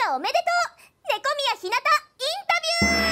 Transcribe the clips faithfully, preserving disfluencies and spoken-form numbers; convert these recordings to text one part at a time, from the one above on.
おめでとう猫宮ひなたインタビュ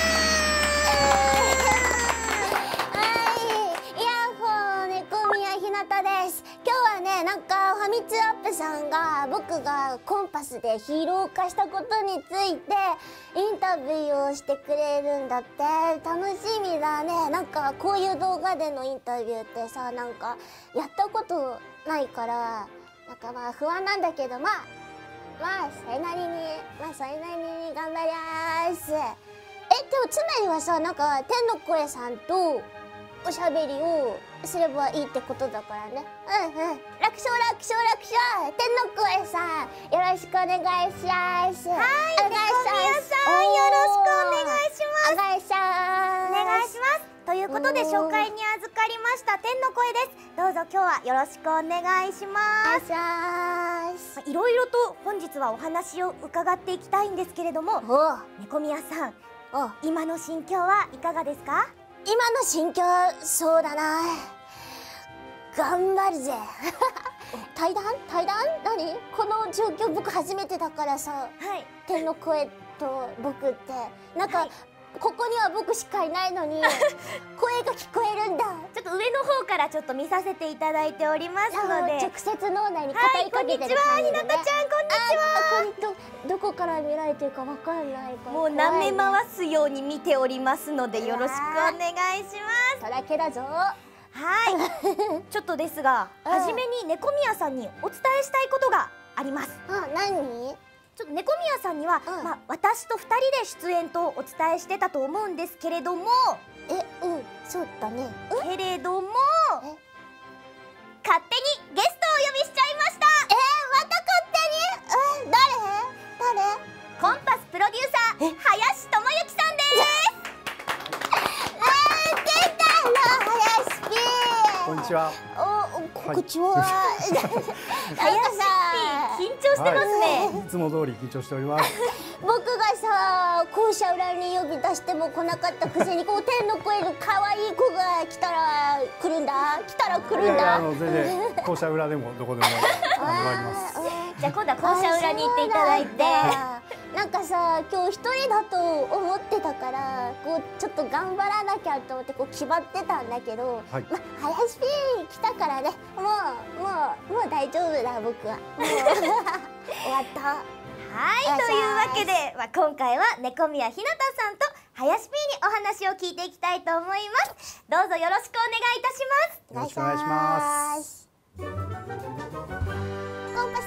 ー。はい、ヤッホー、猫宮ひなたです。今日はね、なんかファミツアップさんが僕がコンパスでヒーロー化したことについてインタビューをしてくれるんだって。楽しみだね。なんかこういう動画でのインタビューってさ、なんかやったことないからなんかまあ不安なんだけど、まあまあそれなりにまあそれなりに頑張ります。え、でもつまりはさ、なんか天の声さんとおしゃべりをすればいいってことだからね。うんうん。楽勝楽勝楽勝。天の声さん、よろしくお願いします。はい、猫宮さん、よろしくお願いします。お願いします。 お願いします。ということで紹介に預かりました天の声です。どうぞ今日はよろしくお願いします。 お願いします。 いろいろと本日はお話を伺っていきたいんですけれども、猫宮さん、今の心境はいかがですか？ 今の心境、そうだな、頑張るぜ。対談対談何この状況、僕初めてだからさ、はい、天の声と僕ってなんか、はい、ここには僕しかいないのに声が聞こえるんだ。 ちょっと上の方からちょっと見させていただいておりますので、 直接脳内に語りかけてる感じでね。 はい、こんにちは、ひなたちゃん、こんにちは。 ここに ど, どこから見られてるかわかんないから、 もう舐め回すように見ておりますのでよろしくお願いします。 そだけだぞ。 はいちょっとですが、初めに猫宮さんにお伝えしたいことがあります。 あ、何？ ちょっと猫宮さんには、うん、まあ私とふたりで出演とお伝えしてたと思うんですけれども、 え、うん、そうだね。 けれども勝手にゲストをお呼びしちゃいました。 えー、また勝手に？え、誰？誰？ コンパスプロデューサー林智之さんです。 えー、出たの林 P。 こんにちは。 お、こんにちは。 林 P、緊張してますね。 はい、いつも通り緊張しております。 僕がさ、校舎裏に呼び出しても来なかったくせに、こう天の声の可愛い子が来たら来るんだ。来たら来るんだ。 あの全然校舎裏でもどこでもあります。 じゃあ今度は校舎裏に行っていただいて。 なんかさ、今日一人だと思ってたから、こうちょっと頑張らなきゃと思ってこう決まってたんだけど、はい、ま林 P 来たからね、もうもうもう大丈夫だ僕は。もう終わった。 はい、というわけで、まあ、今回は猫宮ひなたさんと林 P にお話を聞いていきたいと思います。どうぞよろしくお願いいたします。 よろしくお願いします。 コンパス。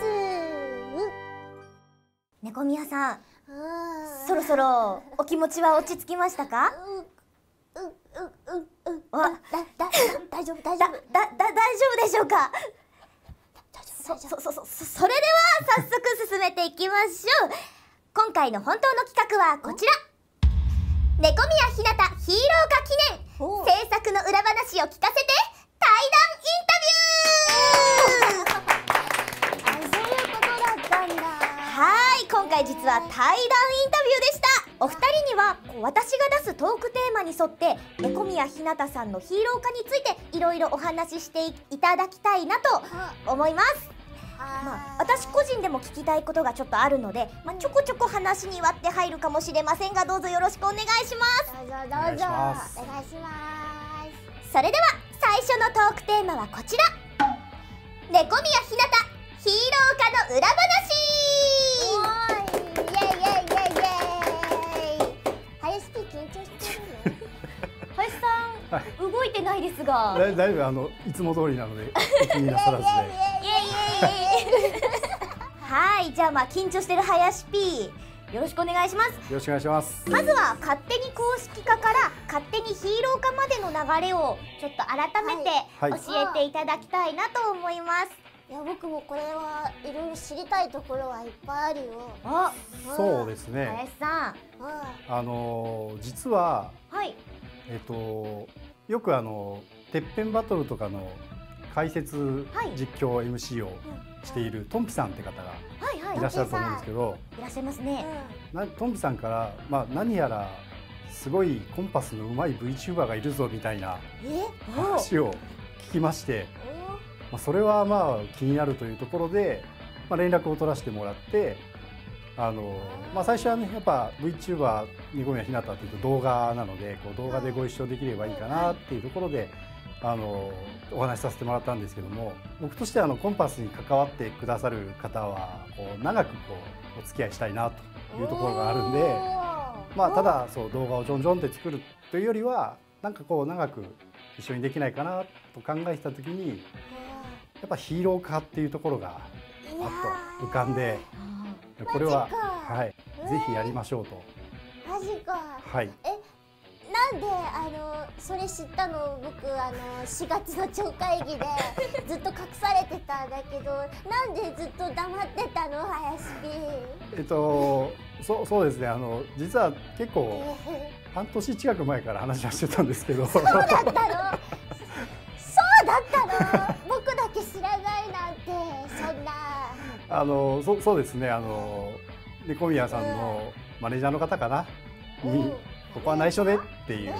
猫宮さん、そろそろお気持ちは落ち着きましたか？ う、う、う、う、う、だ、だ、大丈夫、大丈夫。だ、 だ、だ、大丈夫でしょうか？そ、そ、そ、そ、それでは早速進めていきましょう。今回の本当の企画はこちら。猫宮ひなたヒーロー化記念、制作の裏話を聞かせて対談インタビュー。 あ、そういうことだったんだ。 はい、今回実は対談インタビューでした。お二人には私が出すトークテーマに沿って猫宮ひなたさんのヒーロー化についていろいろお話ししていただきたいなと思います。まあ、私個人でも聞きたいことがちょっとあるので、まあ、ちょこちょこ話に割って入るかもしれませんが、どうぞよろしくお願いします。 どうぞどうぞお願いします。 それでは最初のトークテーマはこちら。猫宮ひなたヒーロー化の裏話。 イエイイエイイエイイエイ。林 P 緊張してるの？ 林さん、はい、動いてないですが。 だいだいぶあのいつも通りなのでお気になさらずで。 はい、じゃあまあ緊張してる林 P、よろしくお願いします。よろしくお願いします。 まずは勝手に公式化から勝手にヒーロー化までの流れをちょっと改めて教えていただきたいなと思います。 いや、僕もこれはいろいろ知りたいところはいっぱいあるよ。 あ、 そうですね。 林さん、 あの実は、はい、えっとよくあのてっぺんバトルとかの解説、はい、実況 エムシー をしているトンピさんって方がいらっしゃると思うんですけど、 いらっしゃいますね。 なトンピさんから、まあ、何やらすごいコンパスのうまい ブイチューバー がいるぞみたいな話を聞きまして、まあ、それはまあ気になるというところで、まあ、連絡を取らせてもらって、 あのまあ、最初はねやっぱ VTuber 猫宮ひなたっていうと動画なのでこう動画でご一緒できればいいかなっていうところであのお話しさせてもらったんですけども、僕としてはあのコンパスに関わってくださる方はこう長くこうお付き合いしたいなというところがあるんで、まあ、ただそう動画をジョンジョンって作るというよりはなんかこう長く一緒にできないかなと考えてた時にやっぱヒーロー化っていうところがパッと浮かんで。これは、はい、ぜひやりましょうと。 マジか。 はい。 え、なんであのそれ知ったの？僕あのしがつの超会議でずっと隠されてたんだけど、なんでずっと黙ってたの、林 P？ えっと、そうそうですね。あの実は結構半年近く前から話はしてたんですけど。 そうだったの？そうだったの？僕だけ知らないなんてそんな。 あのそそうですね、あの猫宮さんのマネージャーの方かな、うん、にここは内緒でっていう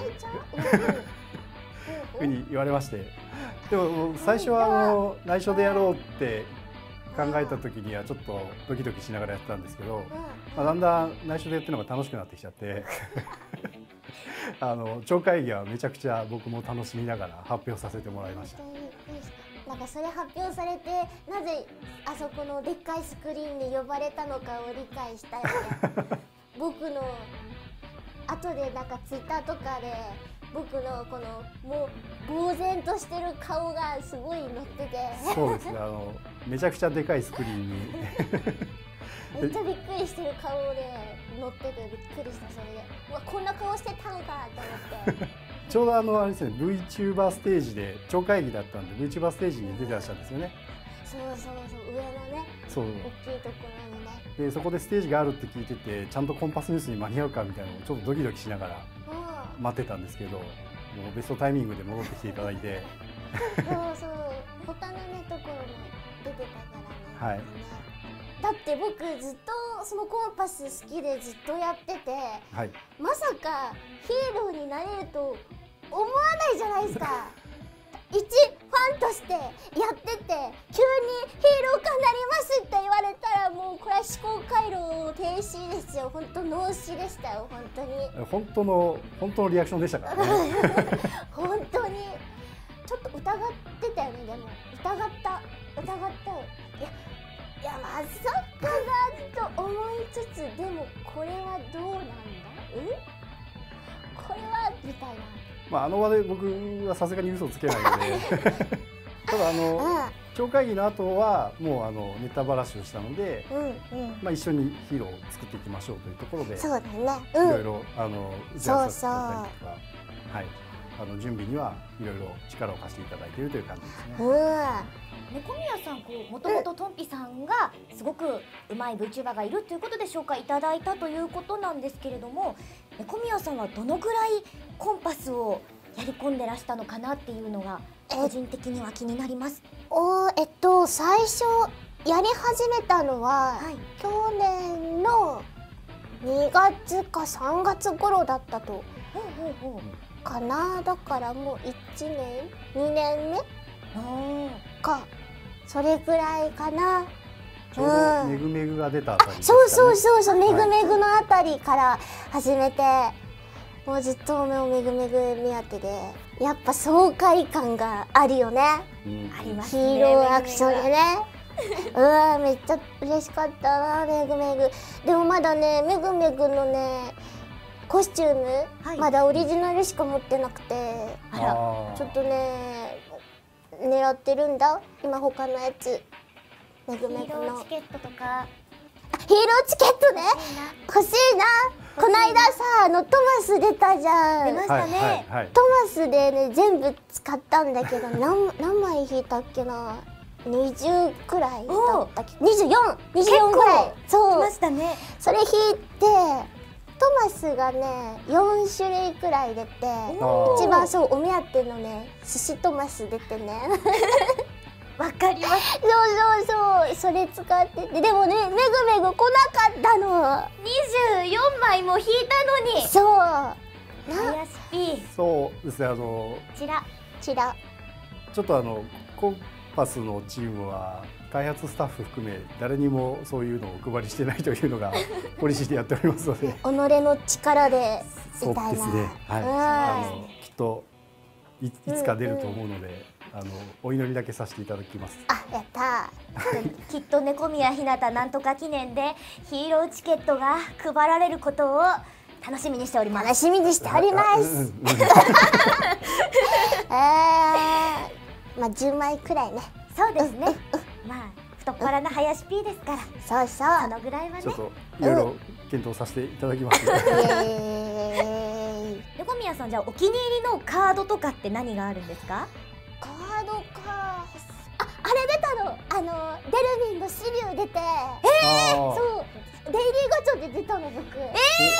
ふうに言われまして、でも最初はあの内緒でやろうって考えた時にはちょっとドキドキしながらやってたんですけど、まあ、だんだん内緒でやってるのが楽しくなってきちゃってあの超会議はめちゃくちゃ僕も楽しみながら発表させてもらいました。 なんかそれ発表されてなぜあそこのでっかいスクリーンに呼ばれたのかを理解したよね。僕の後でなんかツイッターとかで僕のこのもう呆然としてる顔がすごい載っててそうですね、あのめちゃくちゃでかいスクリーンにめっちゃびっくりしてる顔で載っててびっくりした。それでうわこんな顔してたのかと思って。 ちょうどあのあれですね、 VTuber ステージで超会議だったんで VTuber ステージに出てらっしゃるんですよね。 そうそうそう、上のね、 そう大きいところにね。 でそこでステージがあるって聞いてて、ちゃんとコンパスニュースに間に合うかみたいなのをちょっとドキドキしながら待ってたんですけど、もうベストタイミングで戻ってきていただいてそうそう、他のねところも出てたからね。 はい。 だって僕ずっとそのコンパス好きでずっとやってて、 はい、 まさかヒーローになれると思わないじゃないですか。一ファンとしてやってて急にヒーロー化になりますって言われたらもうこれは思考回路停止ですよ。本当脳死でしたよ。本当に本当の本当のリアクションでしたからね本当にちょっと疑ってたよね。でも疑った疑ったよ。いやいやまさかなと思いつつ、でもこれはどうなんだ、えこれはみたいな。 まああの場で僕はさすがに嘘つけないのでただあの、うん、超会議の後はもうあのネタばらしをしたので、うんうん、まあ一緒にヒーローを作っていきましょうというところで、 そうだね、 うん、いろいろあの打ち合わせだったりとか、はい、あの準備にはいろいろ力を貸していただいているという感じですね。 猫宮さん、こうもともとトンピさんがすごくうまい VTuber がいるということで紹介いただいたということなんですけれども、猫宮さんはどのぐらいコンパスをやり込んでらしたのかなっていうのが個人的には気になります。 おえっと最初やり始めたのは、はい、去年のにがつかさんがつ頃だったとかな。だからもういちねんにねんめかそれぐらいかな。 ちょうどめぐめぐが出たあたりですかね。 そうそうそうそう、めぐめぐのあたりから始めて、もうずっとめぐめぐ目当てで、やっぱ爽快感があるよね。 うん、ありますね。 ヒーローアクションでね。うわめっちゃ嬉しかったな、めぐめぐ。でもまだね、めぐめぐのねコスチューム、はい、まだオリジナルしか持ってなくて、あらちょっとね狙ってるんだ今他のやつ。めぐめぐのヒーローチケットとか、 ヒーローチケットね、欲しいな。この間さあのトマス出たじゃん。 出ましたね、はいはい、トマスでね全部使ったんだけど何何枚引いたっけな、にじゅうくらいだったっけ、にじゅうよん、にじゅうよんくらい。そう来ましたね。 それ引いてトマスがねよんしゅるいくらい出て、一番そうお目当てのね寿司トマス出てねわかります。 そうそうそう、それ使ってて、でもねめぐめぐ来なかったの。 にじゅうよんまいも引いたのに。 そう林 P、 そうですね、あのちらちらちょっとあのコンパスのチームは開発スタッフ含め誰にもそういうのをお配りしてないというのがポリシーでやっておりますので、 己の力でそうみたいな。 ですね。はい。あのきっといいつか出ると思うので、あのお祈りだけさせていただきます。 あ、やったー。きっと猫宮ひなたなんとか記念でヒーローチケットが配られることを楽しみにしております。 楽しみにしております。えー、まあじゅうまいくらいね。 そうですね。まあ太っ腹な林 P ですから。 そうそう。 そのぐらいはね。 ちょっといろいろ検討させていただきます。 猫宮さん、じゃあお気に入りのカードとかって何があるんですか？ カードか。あ、あれ出たの。あのデルミンの資料出て。えー、そう。デイリーガチャで出たの僕。え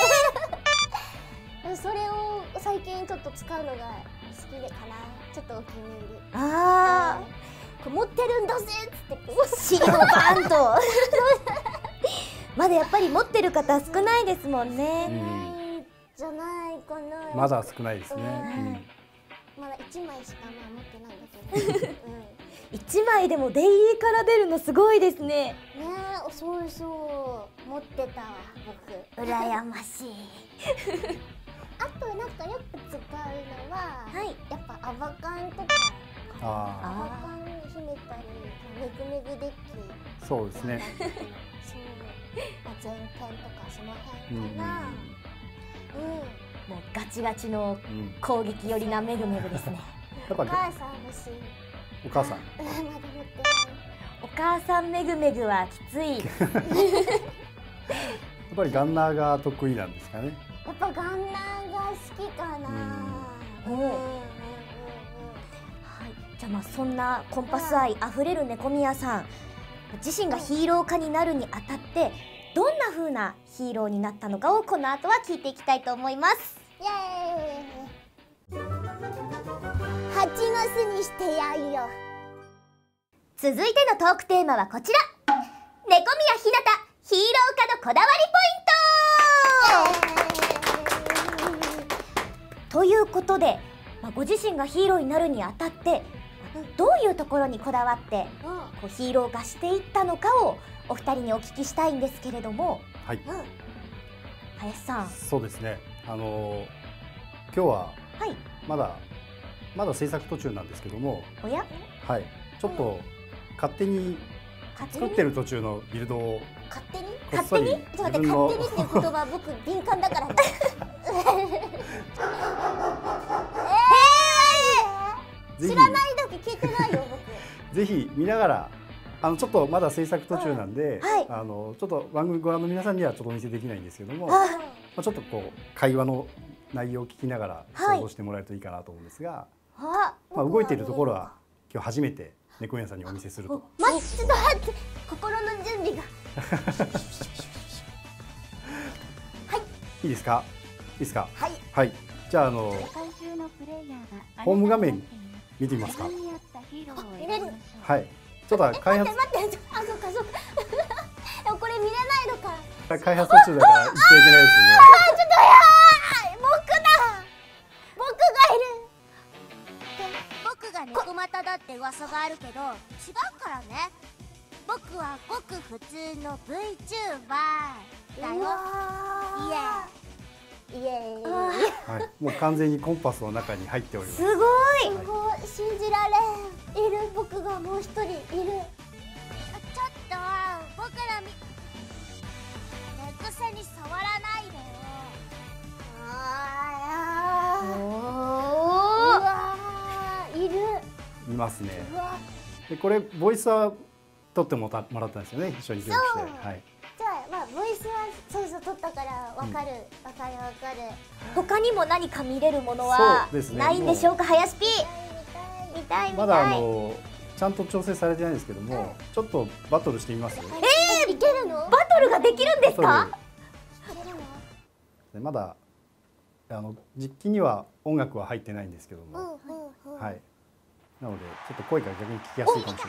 ー、それを最近ちょっと使うのが好きでかな。ちょっとお気に入り。 ああ、 これ持ってるんだぜっつってこうシールをバーンと。まだやっぱり持ってる方少ないですもんね。 ないじゃないかな。 まだ少ないですね。 まだ一枚しか持ってないんだけど。 一枚でもデイリーから出るのすごいですね。 ねえ、そうそう持ってたわ僕。 羨ましい。 あとなんかよく使うのは、はい、やっぱアバカンとか。 あアバカンに秘めたり、メグメグデッキ。 そうですね。 そう、まあ前編とかその辺かな。うん。 もうガチガチの攻撃寄りなメグメグですね。 お母さん欲しい。 お母さん。 まだ持ってない。 お母さんメグメグはきつい。やっぱりガンナーが得意なんですかね。 やっぱガンナーが好きかな。うん。はい。 じゃあまあそんなコンパス愛あふれる猫宮さん、自身がヒーロー化になるにあたってどんな風なヒーローになったのかをこの後は聞いていきたいと思います。 イエーイ。蜂の巣にしてやるよ。 続いてのトークテーマはこちら。猫宮ひなたヒーロー化のこだわりポイント。ということで、まあ、ご自身がヒーローになるにあたってどういうところにこだわってこうヒーロー化していったのかをお二人にお聞きしたいんですけれども。 はい。 林さん。 そうですね。あのー、今日はまだ、はい、まだ制作途中なんですけども。 おや？ はい。ちょっと勝手に作ってる途中のビルドを勝手に勝手にちょっと待って、勝手にっていう言葉僕敏感だからね。知らないだけ聞いてないよ僕。 ぜひ見ながら、あのちょっとまだ制作途中なんで、はい、あのちょっと番組ご覧の皆さんにはちょっとお見せできないんですけども、まあちょっとこう会話の内容を聞きながら想像してもらえるといいかなと思うんですが、はい、まあ動いているところは今日初めて猫屋さんにお見せすると。 待って、ちょっと待って、心の準備が。はい。 いいですか。いいですか。 はい。 はい。じゃああのホーム画面見てみますか。 見れる。 はい。ちょっと開発。 待って待って、あ、そうかそうか。でもこれ見れないのか。 開発途中だから言っちゃいけないですよね。 ああ、ちょっとやーい。僕だ。僕がいる。僕が猫股だって噂があるけど違うからね。僕はごく普通の ブイチューバーだよ。イエーイ。イエーイ。 はい、もう完全にコンパスの中に入っております。 すごい。 すごい、信じられん。いる、僕がもう一人いる。ちょっと僕らみ寝癖に触らないでよ。ああ。おお。うわー、いる。 いますね。でこれボイスは撮ってもらったんですよね。一緒に協力して。はい。 じゃあまあボイスはそうそう撮ったからわかる、わ、うん、かるわかる。 他にも何か見れるものはないんでしょうか、林 P。見たい見たい。 まだあのちゃんと調整されてないんですけども、うん、ちょっとバトルしてみます。 えー、いけるの？ バトルができるんですか？ まだあの実機には音楽は入ってないんですけども、うんうん、はい。なのでちょっと声が逆に聞きやすいかもしれないです。いきます。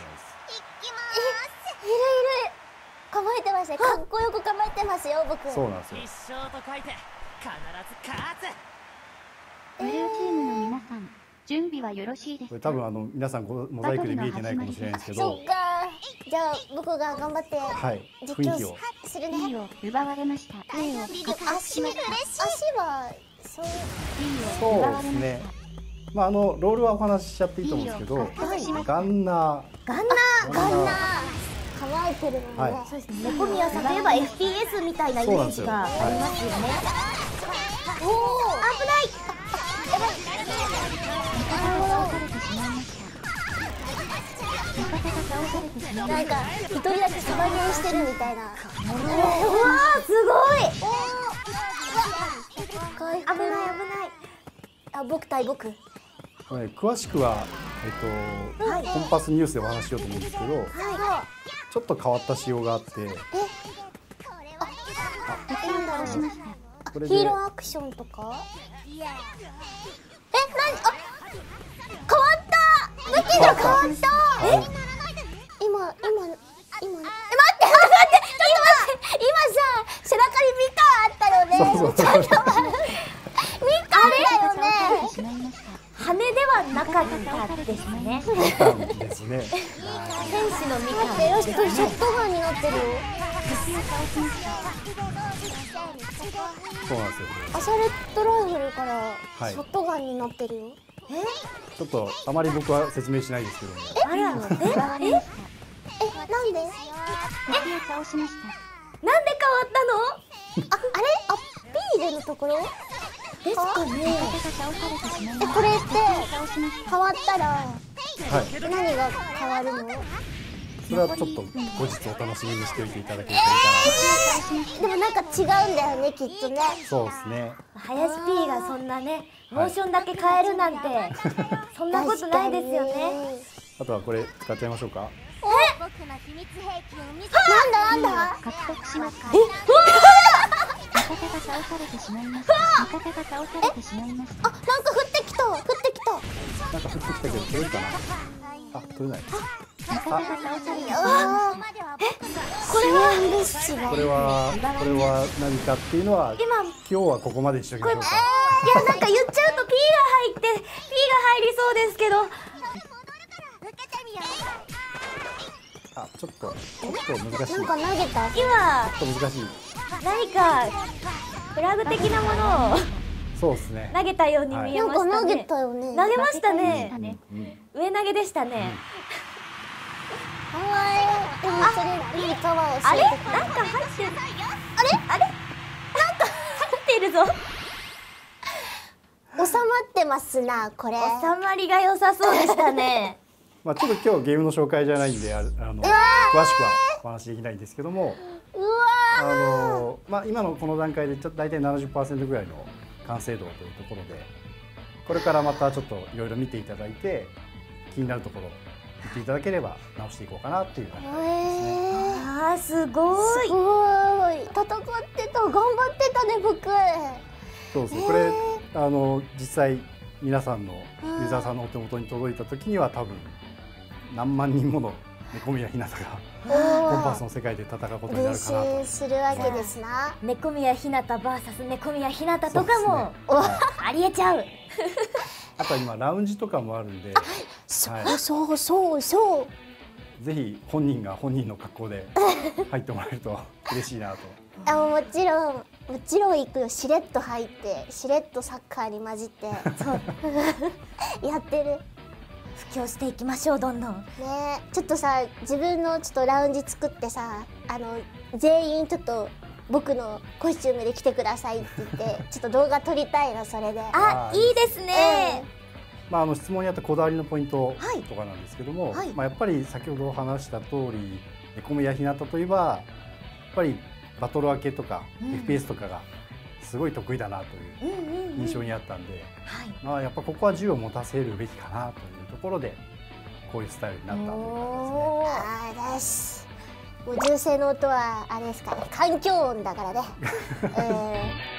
いるいる。構えてますね。かっこよく構えてますよ、僕。 そうなんですよ。 一勝と書いて必ず勝つ。 ブルーチームの皆さん、 準備はよろしいですか。 これ多分あの皆さんモザイクで見えてないかもしれないんですけど、 そっか。じゃあ僕が頑張ってはい実雰囲気を況するね。 B を奪われました。B を足足はそう B そうを奪われましですねた。。 まああのロールはお話ししちゃっていいと思うんですけど、ガンナーガンナーガンナー乾いてるもんね、 はいそうですね。猫宮さんといえば エフピーエス みたいなイメージがありますよね。おお、危ない。 なんか一人だけサバゲーしてるみたいな。 うわー、すごい。 回復危ない危ない。 あ、僕対僕。 これ詳しくはえっと、 はいコンパスニュースでお話ししようと思うんですけど、 はちょっと変わった仕様があって、これでヒーローアクションとか。え、なに、あ、変わった武器が変わったはい今、今、今、え、待って、待って、ちょっと待って今さ、背中にミカあったよね。 そうそうちょっと待ってミカあったよね。 しまいました。 羽ではなかったですね。 見たんですね。 天使のみかんえ、よし、これショットガンになってるよ。 そうなんですよ。 アサレットライフルからはいショットガンになってるよ。 ちょっとあまり僕は説明しないですけども、 あら、 奪われました。 え、なんで敵を倒しました。 なんで変わっあ、あれアピールのところですかね。 味方が倒されてしまいまえ、 した。 これって倒しました。 変わったらはい、 何が変わるの？ それはちょっと後日お楽しみにしておいていただけるといいかな。 でもなんか違うんだよね、きっとね。 そうですね。 林 P がそんなね、モーションだけ変えるなんて、そんなことないですよね。 あとはこれ使っちゃいましょうか。 なんだなんだ。 獲得しますか。味方が倒されてしまいました。味方が倒されてしまいましあ、 た。 なんか降ってきた、降ってきた。 なんか降ってきたけど取れるかな。あ、取れない。 味方が倒されてしまいました。 あー、これは物資が。 これはこれは何かっていうのは今、 今日はここまでにしておきましょうか。 いや、なんか言っちゃうと P が入って P が入りそうですけど、 あ、ちょっとちょっと難しい。ちょなんか投げた。 今っと難しい。 何かフラグ的なものをそうですね。 投げたように見えなんましたね。 か投げたよね。 投げましたまねした。ね。 うん、 上投げでしたね。 かわいい。でもそれ何かはあれ、 教えてくれ。 なんか入ってる。あれ、あれ、なんか入っているぞ。 うん収まってますな、これ。 収まりが良さそうでしたね。 まあちょっと今日ゲームの紹介じゃないんでああの詳しくはお話しできないんですけども、 うわあのまあ今のこの段階でちょっと大体 ななじゅっパーセント ぐらいの完成度というところで、これからまたちょっといろいろ見ていただいて気になるところ見ていただければ直していこうかなっていう段階ですね。 えー。 あー、すごい。 すごい。戦ってた、頑張ってたね、僕。 そうそう、これあの実際皆さんのユーザーさんのお手元に届いた時には多分何万人もの猫宮ひなたがコンパスの世界で戦うことにな練るかなと。 習するわけですな。 猫宮ひなた ブイエス 猫宮ひなたとかもそうですねありえちゃう。 あとは今ラウンジとかもあるんで、 そうそうそうそう。 ぜひ本人が本人の格好で入ってもらえると嬉しいなと。 あ、もちろんもちろん行くよ。しれっと入ってしれっとサッカーに混じってそうやってる布教していきましょう、どんどん。 ね。ちょっとさ、自分のちょっとラウンジ作ってさ、あの全員ちょっと僕のコスチュームで来てくださいって言ってちょっと動画撮りたいな、それで。 あ、いいですね。 まあ、あの質問にあったこだわりのポイントはいとかなんですけども、 はいまあ、やっぱり先ほど話した通り猫宮ひなたといえばやっぱりバトル明けとか、 うんエフピーエス とかがすごい得意だなといううんうんうん。 印象にあったんで、 はい。 まあ、やっぱここは銃を持たせるべきかなというところでこういうスタイルになったという感じですね。 おー。 あーだし、もう銃声の音はあれですからね、環境音だからね。うん